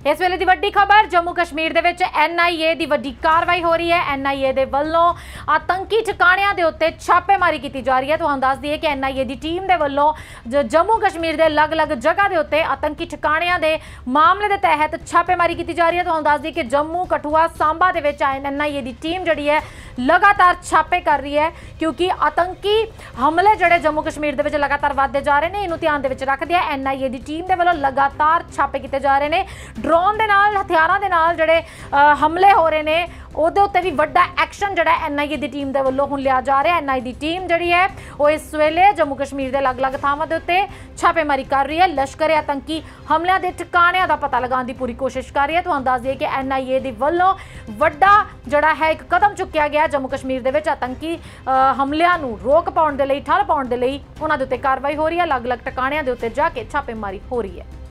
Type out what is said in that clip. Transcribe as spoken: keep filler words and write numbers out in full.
इस वेले दी वड्डी खबर जम्मू कश्मीर दे विच एन आई ए दी वड्डी कार्रवाई हो रही है। एन आई ए दे वल्लों आतंकी ठिकाणियां दे उत्ते छापेमारी की जा रही है। तुहानूं दस दईए कि एन आई ए दी टीम दे वल्लों जम्मू कश्मीर दे अलग अलग जगह दे उत्ते आतंकी ठिकाणियां दे मामले दे तहत छापेमारी की जा रही है। तुहानूं दस दईए कि जम्मू कठुआ सांबा दे विच एन आई ए दी टीम जिहड़ी है लगातार छापे कर रही है, क्योंकि आतंकी हमले जड़े जम्मू कश्मीर दे विच लगातार वधदे जा रहे हैं। इनू ध्यान दे विच रखदे एन आई ए दी टीम दे वल्लों लगातार छापे किए जा रहे हैं। ड्रोन दे नाल हथियारां दे नाल जड़े हमले हो रहे हैं ਉਹਦੇ ਉੱਤੇ ਵੀ ਵੱਡਾ ਐਕਸ਼ਨ ਜਿਹੜਾ ਐਨ ਆਈ ਏ ਦੀ ਟੀਮ ਦੇ ਵੱਲੋਂ ਹੁਣ ਲਿਆ ਜਾ ਰਿਹਾ। ਐਨ ਆਈ ਦੀ ਟੀਮ ਜਿਹੜੀ ਹੈ ਉਹ ਇਸ ਵੇਲੇ ਜੰਮੂ ਕਸ਼ਮੀਰ ਦੇ ਅਲੱਗ-ਅਲੱਗ ਥਾਵਾਂ ਦੇ ਉੱਤੇ ਛਾਪੇਮਾਰੀ ਕਰ ਰਹੀ ਹੈ। ਲਸ਼ਕਰ ਆਤੰਕੀ ਹਮਲਿਆਂ ਦੇ ਠਿਕਾਣਿਆਂ ਦਾ ਪਤਾ ਲਗਾਉਣ ਦੀ ਪੂਰੀ ਕੋਸ਼ਿਸ਼ ਕਰ ਰਹੀ ਹੈ। ਤੁਹਾਨੂੰ ਦੱਸ ਦਈਏ ਕਿ ਐਨ ਆਈ ਏ ਦੇ ਵੱਲੋਂ ਵੱਡਾ ਜਿਹੜਾ ਹੈ ਇੱਕ ਕਦਮ ਚੁੱਕਿਆ ਗਿਆ ਜੰਮੂ ਕਸ਼ਮੀਰ ਦੇ ਵਿੱਚ ਆਤੰਕੀ ਹਮਲਿਆਂ ਨੂੰ ਰੋਕ ਪਾਉਣ ਦੇ ਲਈ, ਠੱਲ ਪਾਉਣ ਦੇ ਲਈ ਉਹਨਾਂ ਦੇ ਉੱਤੇ ਕਾਰਵਾਈ ਹੋ ਰਹੀ ਹੈ। ਅਲੱਗ-ਅਲੱਗ ਠਿਕਾਣਿਆਂ ਦੇ ਉੱਤੇ ਜਾ ਕੇ ਛਾਪੇਮਾਰੀ ਹੋ ਰਹੀ ਹੈ।